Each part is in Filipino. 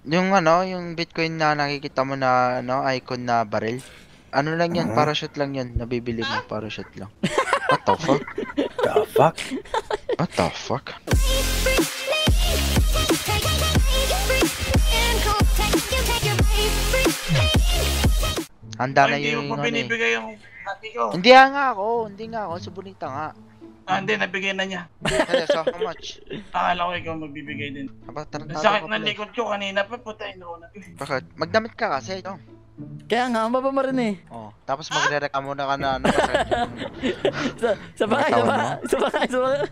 Yung ano, yung Bitcoin na nakikita mo na ano, icon na baril. Ano lang yan, parachute lang yan. Nabibili mo, parachute lang. What the fuck? The fuck? What the fuck? Handa na Ay, hindi yung mo pa ano eh. binibigay yung hati ko. Hindi nga ako, si Bonita nga. Hindi, nabigay na niya. Kaya so how much? Akala ko ikaw magbibigay din. Aba, Ang tarantado sakit ka ng pala. likod ko kanina pa, putayin ako na to. Bakit? Magdamit ka kasi, ito. Kaya nga, ang baba mo rin eh. Oh, tapos magre-reklamo na ka na ano masakit yung... Sa bahay, sa Katawan bahay, sa bahay, sa bahay.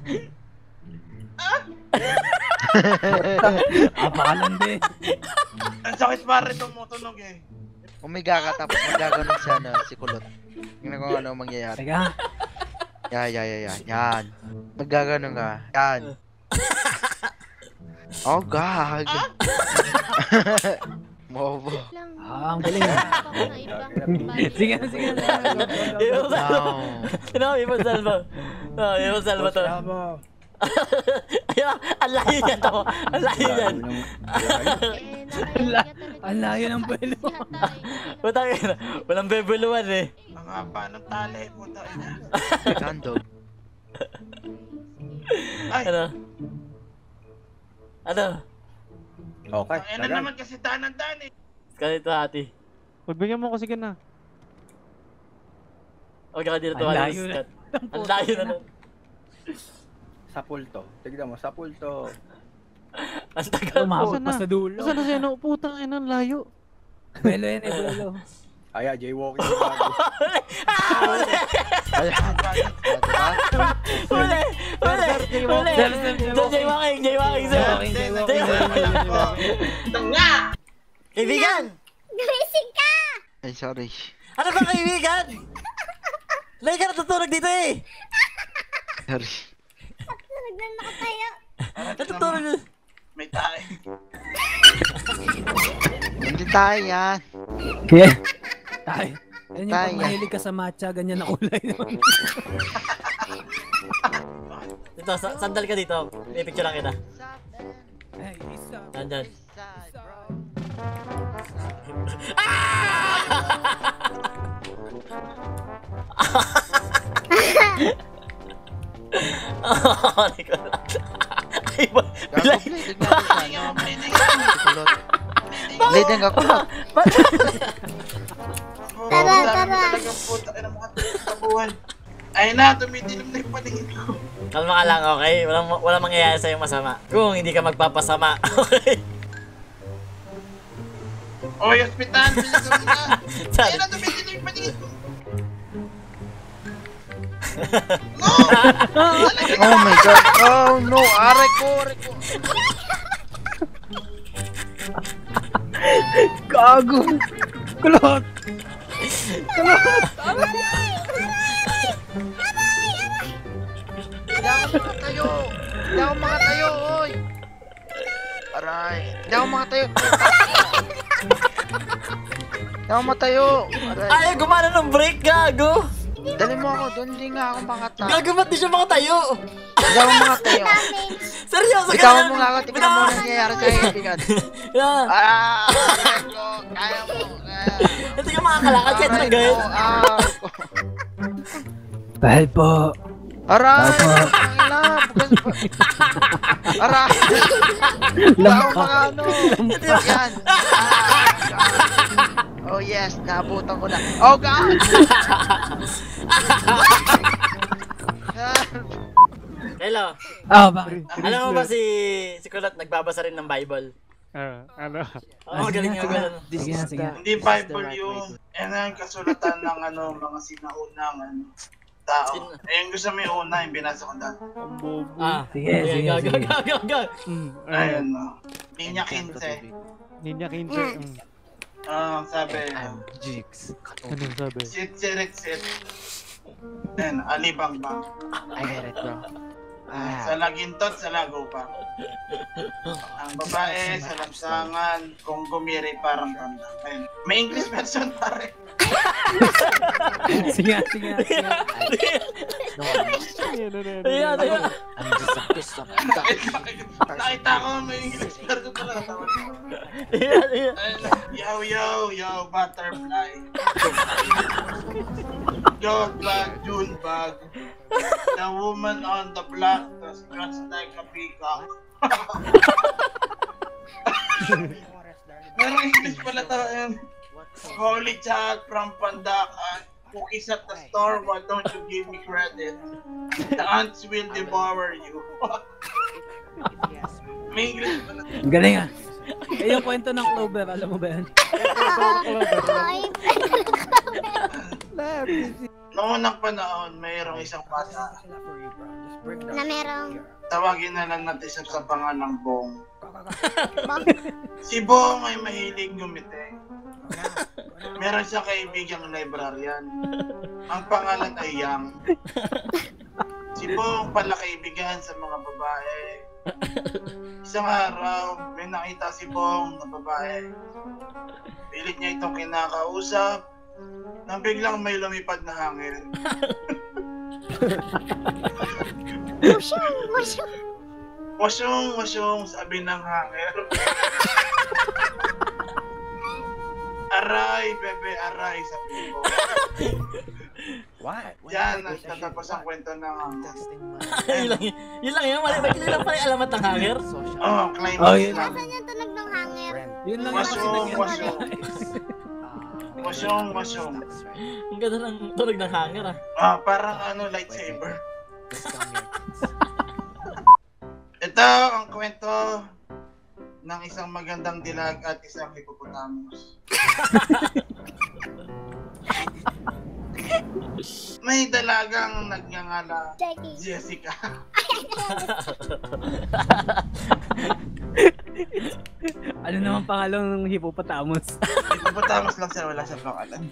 Apakalandi. Ang sakit pare tumutunog eh. Umiga ka tapos magaganon si ano, si Kulot. Tingnan ko ano mangyayari. Teka. Yan. Magaganon ka. Yan. Oh, gag. Mobo. Ang galing. Sige. Ibang salva. No. Ano, ibang salva. Ibang salva to. Ayun, ang layo niya to. Ang layo niyan. Ang layo ng pwelo. Putang ina, walang bebuluan eh. Ang haba ng tali, putayin na. Gandog. Ay, Ano? Okay. ang ina naman kasi tanan-tan eh. Ganito ate. Pagbigyan mo ko sige na. Huwag ka dito Ang tuwa. layo na. Ang layo na nun. Sa pulto. Tignan mo, sa pulto. Ang tagal mo. Umabot pa sa dulo. Saan na siya? No? Putang ina, layo. Pwelo yan eh, pwelo. Aya, jaywalking si Bago. Ayan. Diba? Huli! Huli! Jaywalking, sir. Kaibigan! Gumising ka! Ay, sorry. Ano ba kaibigan? Lagi ka natutulog dito eh. Sorry. Nagdan nakatayo. Natutulog dito. May tayo. Hindi tayo yan. Yeah. Tay. Yan yung Tay. pag mahilig ka sa matcha, ganyan na kulay. Dito, sandal ka dito. May picture lang kita. Hey, isa. Nandyan. Oh, hindi ko alam. Ay, bilay. Bleeding nga si Kulot. Bleeding ka Kulot. Tara, tara. Talagang puta ka na mga tabuhan. Ay na, tumidilim na yung paningin ko. Kalma ka lang, okay? Walang mangyayari sa'yo masama. Kung hindi ka magpapasama, okay? Oy, hospital, pinagawin na. Sorry. Ay na, tumidilim yung paningin ko. No! Oh my god. Oh no, aray ko. Gago! Kulot! Hindi ako makatayo, oy. Aray. Hindi ako makatayo. Hindi ako matayo. Aray. Ayaw gumana ng break, gago! Dali mo ako doon, hindi nga ako makatayo. Gago, ba't di siya makatayo? Hindi ako makatayo. Seryoso ka Bitawan na? mo nga ako, tingnan mo ang nangyayari sa kaibigan. Yan. Aray ko. Kaya mo. Hindi ka makakalakad kahit Aray ng gayet. ko, aray ko. Dahil po. Aray! Tama. Aray! Lampa! Mga ano! Yan! Oh yes, naabutan ko na. Oh God! Hello. Bakit? Alam mo ba si Kulot nagbabasa rin ng Bible? Ano? Oo, magaling nga ganun. Sige. Hindi Bible yun. Yan ang kasulatan ng ano, mga sinaunang ano, tao. Eh, yung gusto mo yung una, yung binasa ko dati. Sige. Gago. Ayun, no. Linya 15. Ninya 15. Sabi, Jigs. Anong sabi? sit. Then, alibang-bang. I get it, bro. Sa lagintot, sa lagupa. Ang babae, sa lansangan, kung gumiri, parang ganda. Ayun. May English version pare. Sige. Ayan, ayan. Nakita ko may English word ko pala. Ayan, ayan. Yo, butterfly. Gold bag, June bag. The woman on the block, the scratch like a peacock. Merong English pala to. Holy child from Pandakan. Cookies at the store, why don't you give me credit? The ants will devour you. May English pala. Ang galing ah. Eh, yung kwento ng Clover, alam mo ba yan? Ay, Noong unang panahon, mayroong isang bata. na merong Tawagin na lang natin siya sa pangalang Bong. bang. Si Bong ay mahilig gumiti. Meron siya kaibigang librarian. Ang pangalan ay Yang. Si Bong pala kaibigan sa mga babae. Isang araw, may nakita si Bong na babae. Pilit niya itong kinakausap nang biglang may lumipad na hangin. Wasyong, sabi ng hangin. Aray, bebe, aray, sabi ko. What? Yan, nagtatapos ang kwento ng hangin. Yun lang yun. Yun lang pala yung alamat ng hanger. Oh, climax Oh, yun. lang. Nasaan yung tunog ng hangin? Yun lang yung Wasyong. Ang ganda ng tunog ng hanger Parang lightsaber. Ito ang kwento ng isang magandang dilag at isang hippopotamus. May dalagang nagngangalang Jackie. Jessica. Ano naman pangalan ng hippopotamus? Hippopotamus lang siya, wala siyang pangalan.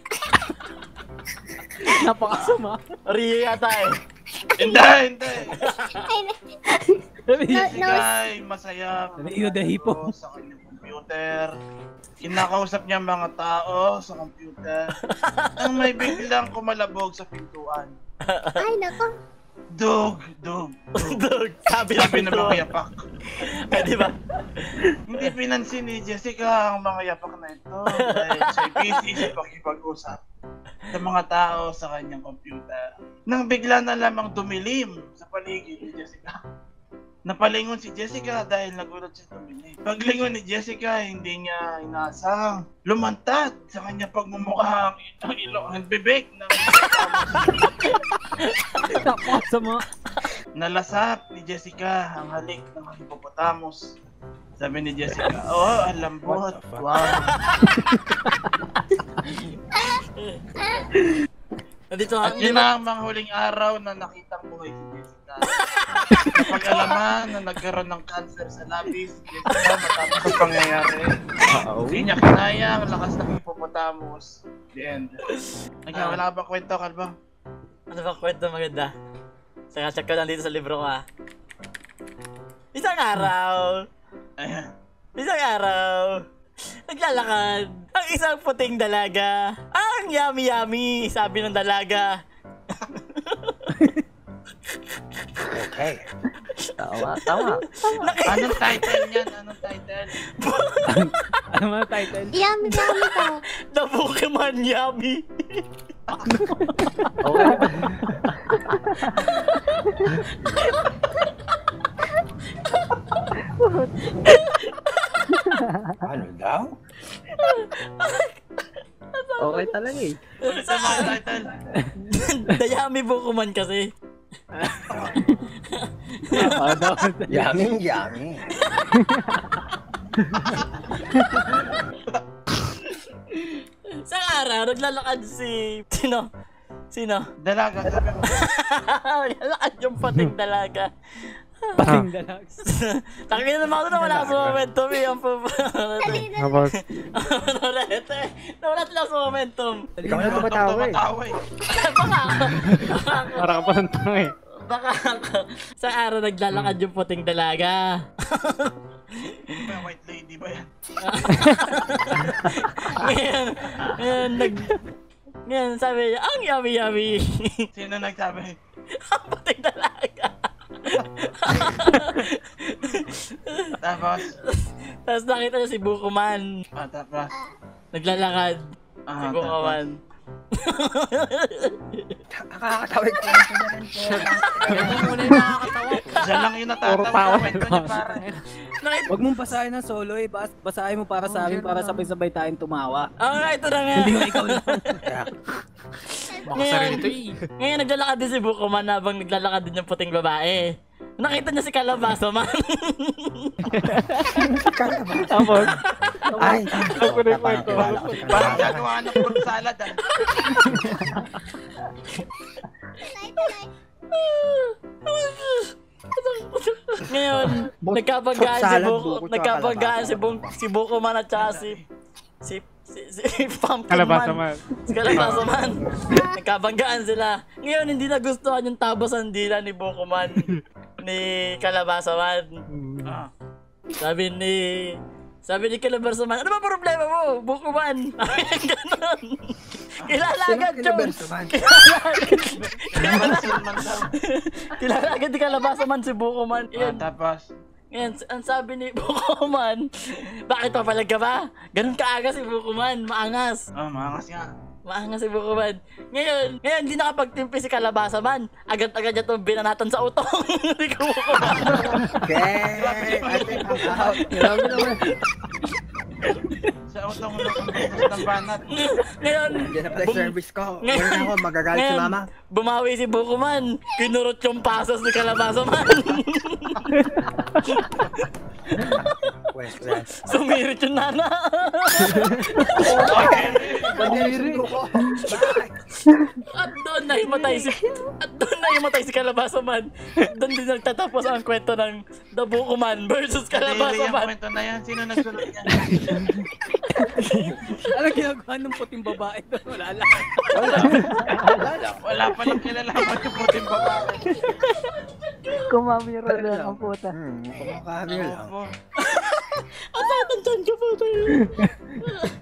Napakasama. Rio yata eh. Hindi! Ay, Jessica ay masaya. Rio the hippo. Sa kanyang computer. Kinakausap niya ang mga tao sa computer. Nang may biglang kumalabog sa pintuan. ay, nako. Dog. Dog. Sabi ng mga yapak. Eh, di ba? Hindi pinansin ni Jessica ang mga yapak na ito dahil siya'y busy sa pakipag-usap sa mga tao sa kanyang computer. Nang bigla na lamang dumilim sa paligid ni Jessica. Napalingon si Jessica dahil nagulat siya dumilim. Paglingon ni Jessica, hindi niya inaasang lumantad sa kanyang pagmumukha ang ilong ang bibig ng Napakasama. Nalasap ni Jessica ang halik ng hippopotamus. Sabi ni Jessica, oh, ang lambot. Wow. Nandito At yun na ang mga huling araw na nakitang buhay si Jessica. Napag-alaman na nagkaroon ng cancer sa labis si Jessica matapos ang pangyayari. Hindi niya kinaya ang lakas ng hippopotamus. The end. Wala ka ba kwento, Kalbang? Ano ba kwento maganda? Check ko lang dito sa libro ko Isang araw, Ayan. naglalakad ang isang puting dalaga. Ang yummy, sabi ng dalaga. Okay. Tama. Anong title niyan? Anong title? Ano man ang title? Yummy to. The Pokemon Yummy. Okay. Ano daw? Okay talaga eh. Ulit ang mga title. The Yummy Pokemon kasi. Ano? Yummy. Sa araw, naglalakad si... Sino? Dalaga, sabi mo. Naglalakad yung puting dalaga. Pating dalag. Tangina naman ako na wala sa momentum eh. Ang Tapos, nawala sila sa momentum. Ikaw na tumatawa eh. Tumatawa eh. parang ka pa ng tanga eh. Baka sa araw naglalakad yung puting dalaga. May white lady ba yan? Ngayon sabi niya, ang yummy. Sino nagsabi? Puting dalaga. Tapos, Tapos nakita niya si Bukuman. tapos, Naglalakad. Si tapos. Bukuman. Nakakatawid ko. Ganun muna yung nakakatawa. Siya lang yung natatawa sa kwento niya, pare. Nakita. Huwag mong basahin ng solo eh. Basahin mo para sa amin para sabay-sabay tayong tumawa. Ito na nga. Hindi mo ikaw lang. Ngayon, ngayon naglalakad din si Bukuman habang naglalakad din yung puting babae. Nakita niya si Calabazo man. Tapos, Ay, ako na yung kwento. Parang gagawa ng fruit salad, ah. Ngayon, nagkabanggaan si Bukuman at saka si Pumpkin Kalabasa Man. man. Si Calabazo man. Nagkabanggaan sila. Ngayon, hindi nagustuhan yung tabas ang dila ni Bukuman ni Calabazo man. Ah. Sabi ni Calabazo man, ano ba problema mo, Bukuman? Ganon. Kilala Jones. Pinansin man daw. Kilala agad ni Calabazo man si Bukuman. Tapos, Ngayon, ang sabi ni Bukuman, bakit papalag ka ba? Ganun kaaga si Bukuman, maangas. maangas nga. Maangas si Bukuman. Ngayon, hindi nakapagtimpi si Calabazo man. Agad-agad niya itong binanatan sa utong. Hindi ko Bukuman. okay. I think I'm out. Grabe naman. Sa utong ng banat. Ngayon, Diyan na pala yung service ko. Wala na ako, magagalit si mama. bumawi si Bukuman. Kinurot yung pasas ni Calabazo man. Wes. Sumirit yung nana. Pag-iiri ko. Bye. At doon nahimatay si Calabazo man. Doon din nagtatapos ang kwento ng The Bukuman versus Hindi Calabazo yung man. kwento na yan. Sino nagsulot niya? Ano ginagawa ng puting babae doon? Wala lang. Wala pa lang kilalaman yung puting babae. Kumamira lang ang puta. Kumakahamil lang. Opo. Ang sakit ang tiyan ko po tayo.